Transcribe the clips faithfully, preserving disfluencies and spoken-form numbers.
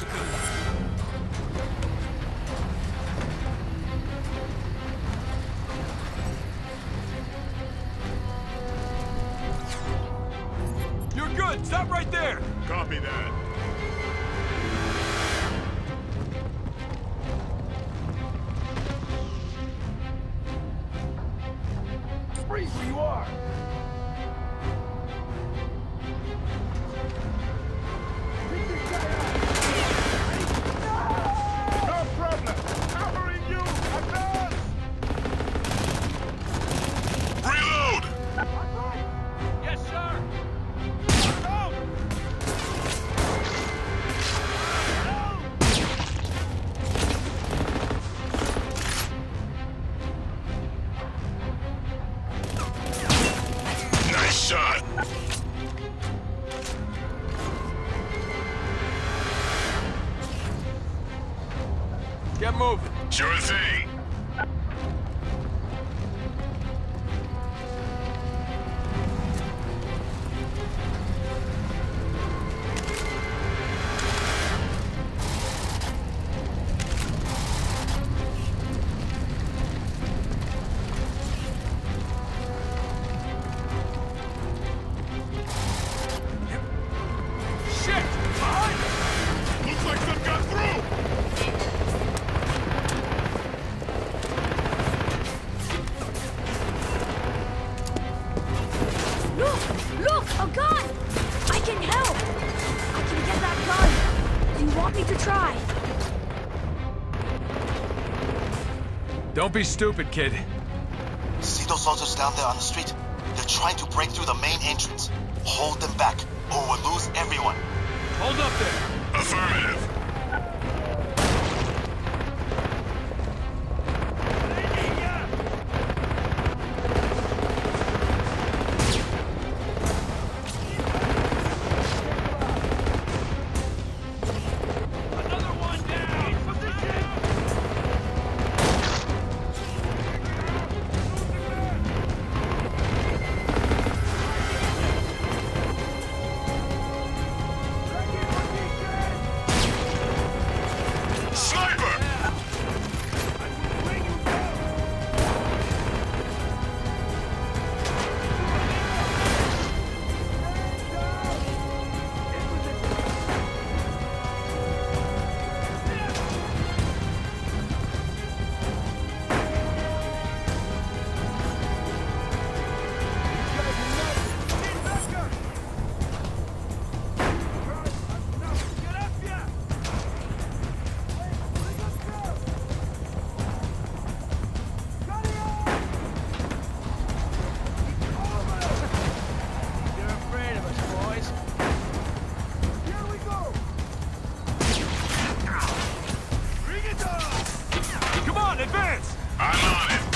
You're good! Stop right there! Copy that. Freeze where you are! No problem. Covering you. Advance. Reload. Yes, sir! Out. Nice shot. Get moving! Sure thing. Shit! Behind us! Looks like some got through. Look! Look! A gun! I can help! I can get that gun! Do you want me to try? Don't be stupid, kid. See those soldiers down there on the street? They're trying to break through the main entrance. Hold them back, or we'll lose everyone. Hold up there! Affirmative. Another one down! Position! Sniper. You're afraid of us, boys. Here we go. Bring it on. Come on, advance! I'm on it.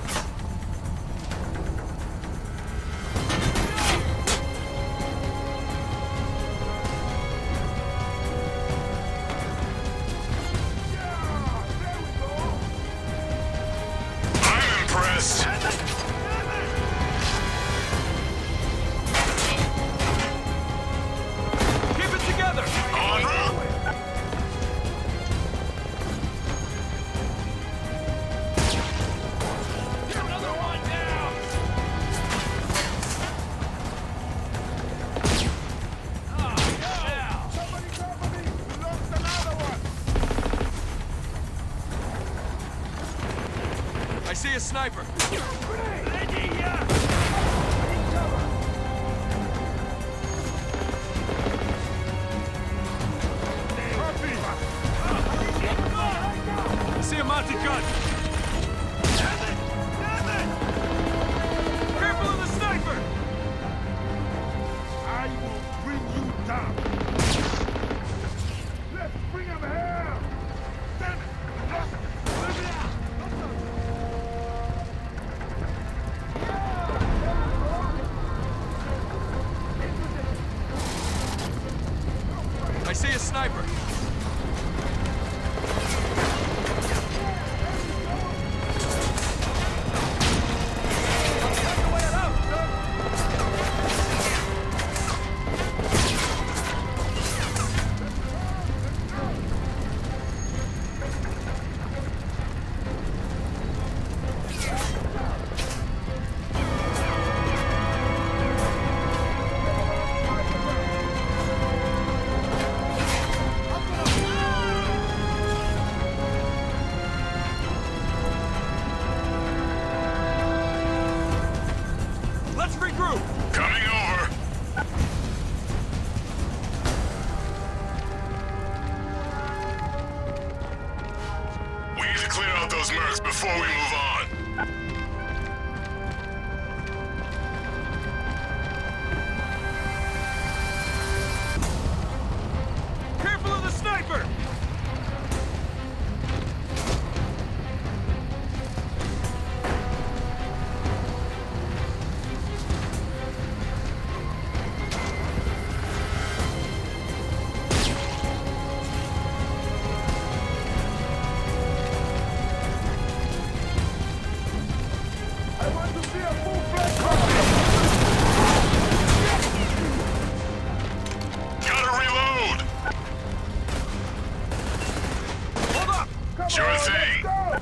I'm impressed. Keep it together! En route. Another one down! Oh, yeah! Somebody cover me. We lost another one. I see a sniper. Ready, yeah. I see a mounted gun. Careful of the sniper! I will bring you down. Let's bring him here. Damn it. Lost him. Let me out. I see a sniper. Want to see a full-fledged combat? Gotta reload! Hold up! Come Sure on, thing. let's go!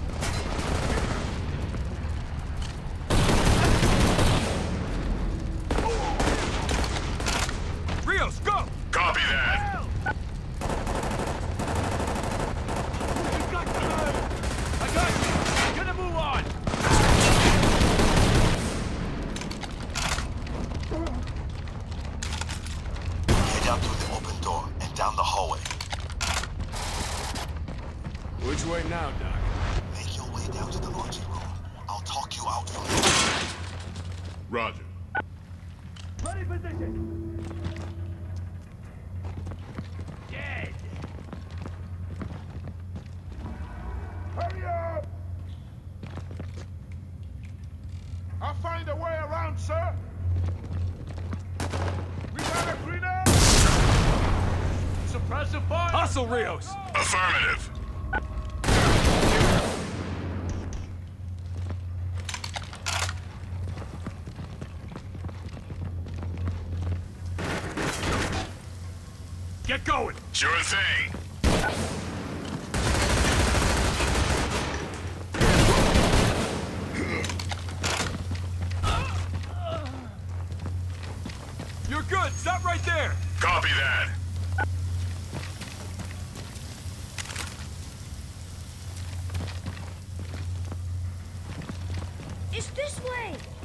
Rios, go! Copy that. I got you! Gonna move on! Head out through the open door and down the hallway. Which way now, Doc? Make your way down to the laundry room. I'll talk you out from there. Roger. Ready position! Dead! Hurry up! I'll find a way around, sir! We got a grenade! Suppressive fire! Hustle, Rios! Affirmative. Get going! Sure thing. You're good! Stop right there! Copy that. It's this way!